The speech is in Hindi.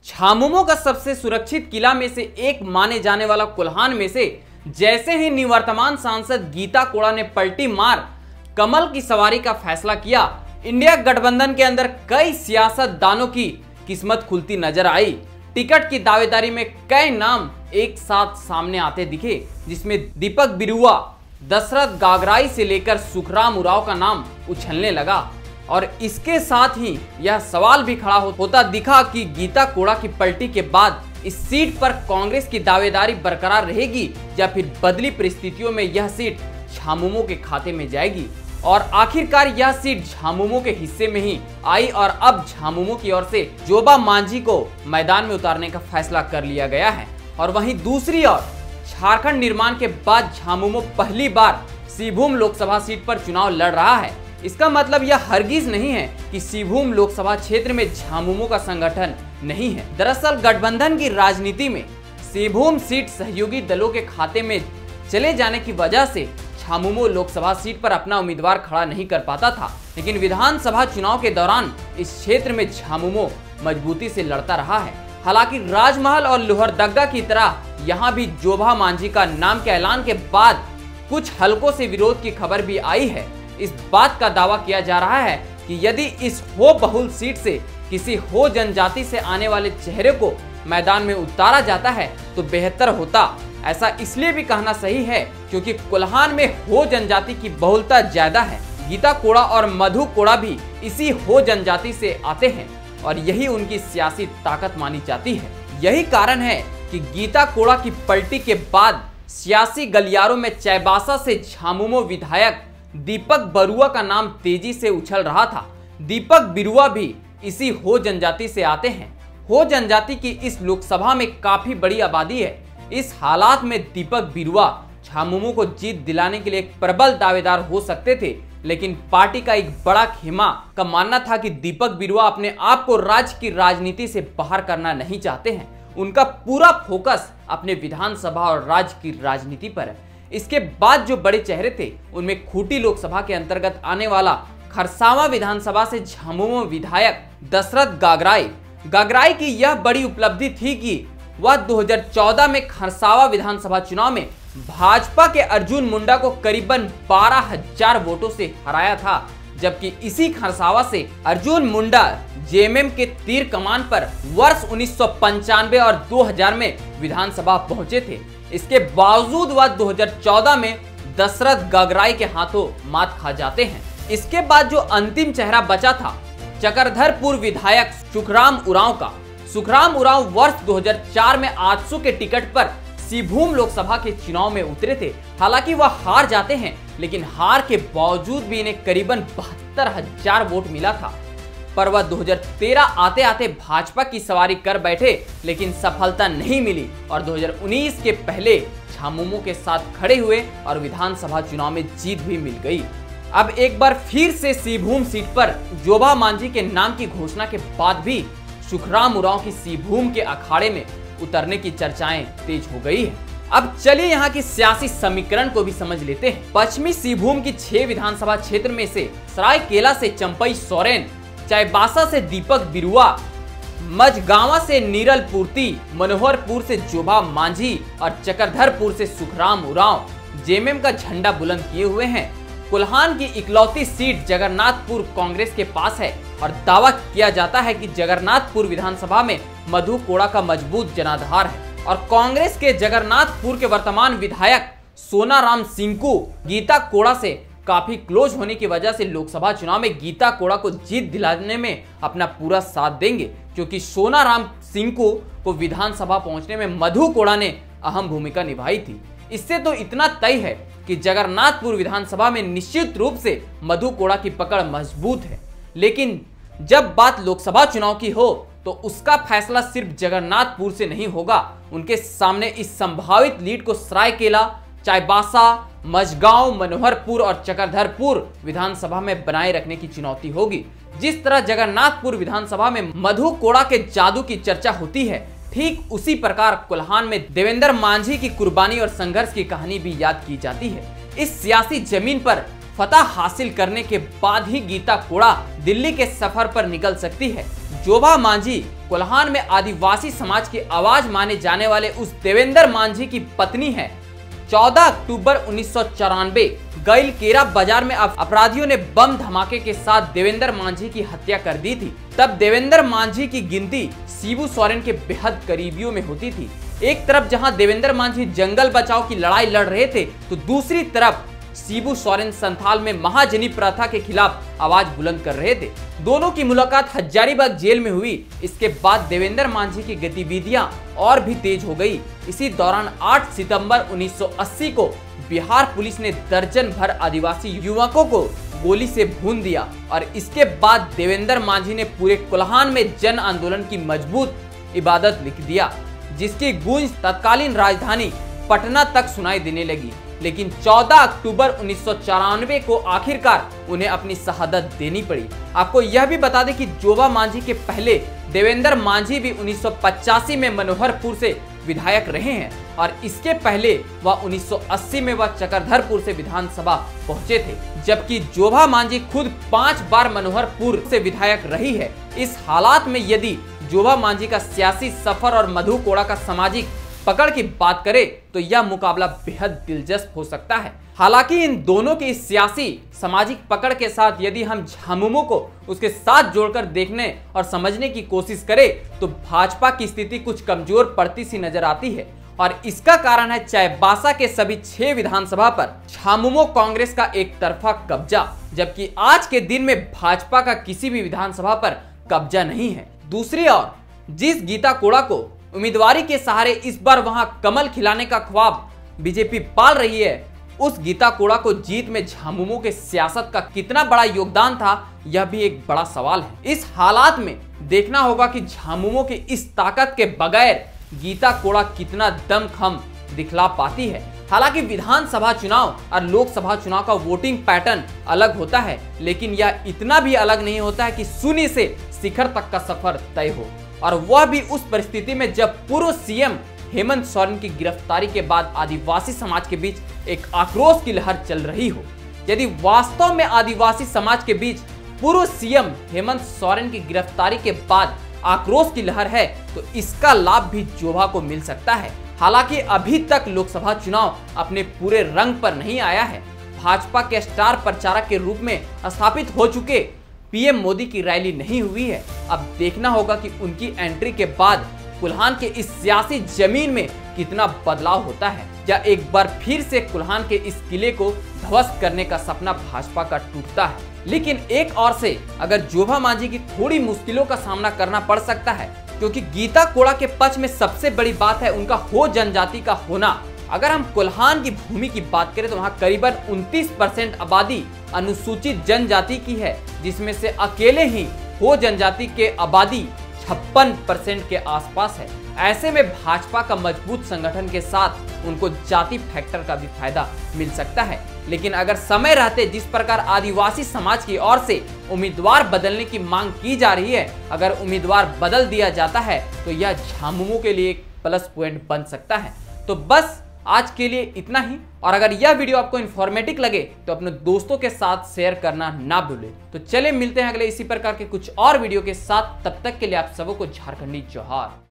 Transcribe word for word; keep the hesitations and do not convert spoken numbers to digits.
झामुमो का सबसे सुरक्षित किला में से एक माने जाने वाला कोल्हान में से जैसे ही निवर्तमान सांसद गीता कोड़ा ने पलटी मार कमल की सवारी का फैसला किया, इंडिया गठबंधन के अंदर कई सियासतदानों की किस्मत खुलती नजर आई। टिकट की दावेदारी में कई नाम एक साथ सामने आते दिखे, जिसमें दीपक बिरुआ, दशरथ गागराई से लेकर सुखराम उरांव का नाम उछलने लगा। और इसके साथ ही यह सवाल भी खड़ा होता दिखा कि गीता कोड़ा की पलटी के बाद इस सीट पर कांग्रेस की दावेदारी बरकरार रहेगी या फिर बदली परिस्थितियों में यह सीट झामुमो के खाते में जाएगी। और आखिरकार यह सीट झामुमो के हिस्से में ही आई और अब झामुमो की ओर से जोबा मांझी को मैदान में उतारने का फैसला कर लिया गया है। और वहीं दूसरी ओर झारखंड निर्माण के बाद झामुमो पहली बार सिंहभूम लोकसभा सीट पर चुनाव लड़ रहा है। इसका मतलब यह हरगिज नहीं है कि सिंहभूम लोकसभा क्षेत्र में झामुमो का संगठन नहीं है। दरअसल गठबंधन की राजनीति में सिंहभूम सीट सहयोगी दलों के खाते में चले जाने की वजह से झामुमो लोकसभा सीट पर अपना उम्मीदवार खड़ा नहीं कर पाता था, लेकिन विधानसभा चुनाव के दौरान इस क्षेत्र में झामुमो मजबूती से लड़ता रहा है। हालांकि राजमहल और लोहरदगा की तरह यहाँ भी जोबा मांझी का नाम के ऐलान के बाद कुछ हलकों से विरोध की खबर भी आई है। इस बात का दावा किया जा रहा है कि यदि इस हो बहुल सीट से किसी हो जनजाति से आने वाले चेहरे को मैदान में उतारा जाता है तो बेहतर होता। ऐसा इसलिए भी कहना सही है क्योंकि कोल्हान में हो जनजाति की बहुलता ज्यादा है। गीता कोड़ा और मधु कोड़ा भी इसी हो जनजाति से आते हैं और यही उनकी सियासी ताकत मानी जाती है। यही कारण है कि गीता कोड़ा की पलटी के बाद सियासी गलियारों में चाईबासा से झामुमो विधायक दीपक बरुआ का नाम तेजी से उछल रहा था। दीपक बिरुआ भी इसी हो जनजाति से आते हैं। हो जनजाति की इस लोकसभा में काफी बड़ी आबादी है। इस हालात में दीपक बिरुआ झामुमो को जीत दिलाने के लिए एक प्रबल दावेदार हो सकते थे, लेकिन पार्टी का एक बड़ा खेमा का मानना था कि दीपक बिरुआ अपने आप को राज्य की राजनीति से बाहर करना नहीं चाहते हैं। उनका पूरा फोकस अपने विधानसभा और राज्य की राजनीति पर है। इसके बाद जो बड़े चेहरे थे उनमें खूंटी लोकसभा के अंतर्गत आने वाला खरसावा विधानसभा से झामुमो विधायक दशरथ गागराई गागराई की यह बड़ी उपलब्धि थी कि वह दो हज़ार चौदह में खरसावा विधानसभा चुनाव में भाजपा के अर्जुन मुंडा को करीबन बारह हजार वोटों से हराया था, जबकि इसी खरसावा से अर्जुन मुंडा जेएमएम के तीर कमान पर वर्ष उन्नीस सौ पंचानवे और दो हज़ार में विधानसभा पहुंचे थे। इसके बावजूद वह दो हज़ार चौदह में दशरथ गागराई के हाथों मात खा जाते हैं। इसके बाद जो अंतिम चेहरा बचा था चक्रधरपुर विधायक सुखराम उरांव का। सुखराम उरांव वर्ष दो हज़ार चार में आजसू के टिकट पर सिंहभूम लोकसभा के चुनाव में उतरे थे। हालांकि वह हार जाते हैं, लेकिन हार के बावजूद भी इन्हें करीबन बहत्तर हजार वोट मिला था। पर वह दो हज़ार तेरह आते आते भाजपा की सवारी कर बैठे, लेकिन सफलता नहीं मिली और दो हज़ार उन्नीस के पहले झामुमो के साथ खड़े हुए और विधानसभा चुनाव में जीत भी मिल गई। अब एक बार फिर से सिंहभूम सीट पर जोबा मांझी के नाम की घोषणा के बाद भी सुखराम उरांव की सिंहभूम के अखाड़े में उतरने की चर्चाएं तेज हो गई है। अब चलिए यहाँ की सियासी समीकरण को भी समझ लेते हैं। पश्चिमी सिंहभूम की छह विधानसभा क्षेत्र में से सरायकेला से चंपई सोरेन, चाईबासा से दीपक बिरुआ, मझगांवा से नीरल पूर्ति, मनोहरपुर से जोबा मांझी और चक्रधरपुर से सुखराम उरांव जेएमएम का झंडा बुलंद किए हुए हैं। कोल्हान की इकलौती सीट जगन्नाथपुर कांग्रेस के पास है और दावा किया जाता है कि जगन्नाथपुर विधानसभा में मधु कोड़ा का मजबूत जनाधार है और कांग्रेस के जगन्नाथपुर के वर्तमान विधायक सोनाराम सिंकू गीता कोड़ा से काफी क्लोज होने की वजह से लोकसभा चुनाव में गीता कोड़ा को जीत दिलाने में अपना पूरा साथ देंगे, क्योंकि सोनाराम सिंकू को विधानसभा पहुंचने में मधु कोड़ा ने अहम भूमिका निभाई थी। इससे तो इतना तय है कि जगन्नाथपुर विधानसभा में निश्चित रूप से मधु कोड़ा की पकड़ मजबूत है। लेकिन जब बात लोकसभा चुनाव की हो तो उसका फैसला सिर्फ जगन्नाथपुर से नहीं होगा। उनके सामने इस संभावित लीड को सरायकेला, चाईबासा, मझगांव, मनोहरपुर और चक्रधरपुर विधानसभा में बनाए रखने की चुनौती होगी। जिस तरह जगन्नाथपुर विधानसभा में मधु कोड़ा के जादू की चर्चा होती है, ठीक उसी प्रकार कोल्हान में देवेंद्र मांझी की कुर्बानी और संघर्ष की कहानी भी याद की जाती है। इस सियासी जमीन पर फतह हासिल करने के बाद ही गीता कोड़ा दिल्ली के सफर पर निकल सकती है। जोबा मांझी कोल्हान में आदिवासी समाज की आवाज माने जाने वाले उस देवेंद्र मांझी की पत्नी है। चौदह अक्टूबर उन्नीस सौ चौरानवे गैल केरा बाजार में अपराधियों ने बम धमाके के साथ देवेंद्र मांझी की हत्या कर दी थी। तब देवेंद्र मांझी की गिनती शिबू सोरेन के बेहद करीबियों में होती थी। एक तरफ जहां देवेंद्र मांझी जंगल बचाओ की लड़ाई लड़ रहे थे, तो दूसरी तरफ शिबू सोरेन संथाल में महाजनी प्रथा के खिलाफ आवाज बुलंद कर रहे थे। दोनों की मुलाकात हजारीबाग जेल में हुई। इसके बाद देवेंद्र मांझी की गतिविधियां और भी तेज हो गई। इसी दौरान आठ सितंबर उन्नीस सौ अस्सी को बिहार पुलिस ने दर्जन भर आदिवासी युवकों को गोली से भून दिया और इसके बाद देवेंद्र मांझी ने पूरे कोल्हान में जन आंदोलन की मजबूत इबादत लिख दिया, जिसकी गूंज तत्कालीन राजधानी पटना तक सुनाई देने लगी। लेकिन चौदह अक्टूबर उन्नीस सौ चौरानवे को आखिरकार उन्हें अपनी शहादत देनी पड़ी। आपको यह भी बता दें कि जोबा मांझी के पहले देवेंद्र मांझी भी उन्नीस सौ पचासी में मनोहरपुर से विधायक रहे हैं और इसके पहले वह उन्नीस सौ अस्सी में वह चक्रधरपुर से विधानसभा पहुंचे थे, जबकि जोबा मांझी खुद पांच बार मनोहरपुर से विधायक रही है। इस हालात में यदि जोबा मांझी का सियासी सफर और मधु कोड़ा का सामाजिक पकड़ की बात करें तो यह मुकाबला बेहद दिलचस्प हो सकता है। हालांकि इन दोनों की इस सियासी सामाजिक पकड़ के साथ यदि हम झामुमो को उसके साथ जोड़कर देखने और समझने की कोशिश करें तो भाजपा की स्थिति कुछ कमजोर पड़ती सी नजर आती है और इसका कारण है चाईबासा के सभी छह विधानसभा पर झामुमो कांग्रेस का एक तरफा कब्जा, जबकि आज के दिन में भाजपा का किसी भी विधानसभा पर कब्जा नहीं है। दूसरी ओर जिस गीता कोड़ा को उम्मीदवारी के सहारे इस बार वहां कमल खिलाने का ख्वाब बीजेपी पाल रही है, उस गीता कोड़ा को जीत में झामुमो के सियासत का कितना बड़ा योगदान था, यह भी एक बड़ा सवाल है। इस हालात में देखना होगा कि झामुमो की इस ताकत के बगैर गीता कोड़ा कितना दमखम दिखला पाती है। हालांकि विधानसभा चुनाव और लोकसभा चुनाव का वोटिंग पैटर्न अलग होता है, लेकिन यह इतना भी अलग नहीं होता है कि शून्य से शिखर तक का सफर तय हो, और वह भी उस परिस्थिति में जब पूर्व सीएम हेमंत सोरेन की गिरफ्तारी के बाद आदिवासी समाज के बीच एक आक्रोश की लहर चल रही हो। यदि वास्तव में आदिवासी समाज के बीच पूर्व सीएम हेमंत सोरेन की गिरफ्तारी के बाद आक्रोश की लहर है तो इसका लाभ भी जोबा को मिल सकता है। हालांकि अभी तक लोकसभा चुनाव अपने पूरे रंग पर नहीं आया है। भाजपा के स्टार प्रचारक के रूप में स्थापित हो चुके पीएम मोदी की रैली नहीं हुई है। अब देखना होगा कि उनकी एंट्री के बाद कोल्हान के इस सियासी जमीन में कितना बदलाव होता है, या एक बार फिर से कोल्हान के इस किले को ध्वस्त करने का सपना भाजपा का टूटता है। लेकिन एक ओर से अगर जोबा मांझी की थोड़ी मुश्किलों का सामना करना पड़ सकता है, क्योंकि गीता कोड़ा के पक्ष में सबसे बड़ी बात है उनका हो जनजाति का होना। अगर हम कोल्हान की भूमि की बात करें तो वहाँ करीबन उनतीस परसेंट आबादी अनुसूचित जनजाति की है, जिसमें से अकेले ही हो जनजाति के आबादी छप्पन परसेंट के आसपास है। ऐसे में भाजपा का मजबूत संगठन के साथ उनको जाति फैक्टर का भी फायदा मिल सकता है। लेकिन अगर समय रहते जिस प्रकार आदिवासी समाज की ओर से उम्मीदवार बदलने की मांग की जा रही है, अगर उम्मीदवार बदल दिया जाता है तो यह झामुमो के लिए एक प्लस पॉइंट बन सकता है। तो बस आज के लिए इतना ही, और अगर यह वीडियो आपको इन्फॉर्मेटिव लगे तो अपने दोस्तों के साथ शेयर करना ना भूलें। तो चलिए मिलते हैं अगले इसी प्रकार के कुछ और वीडियो के साथ, तब तक के लिए आप सबको झारखंडी जोहार।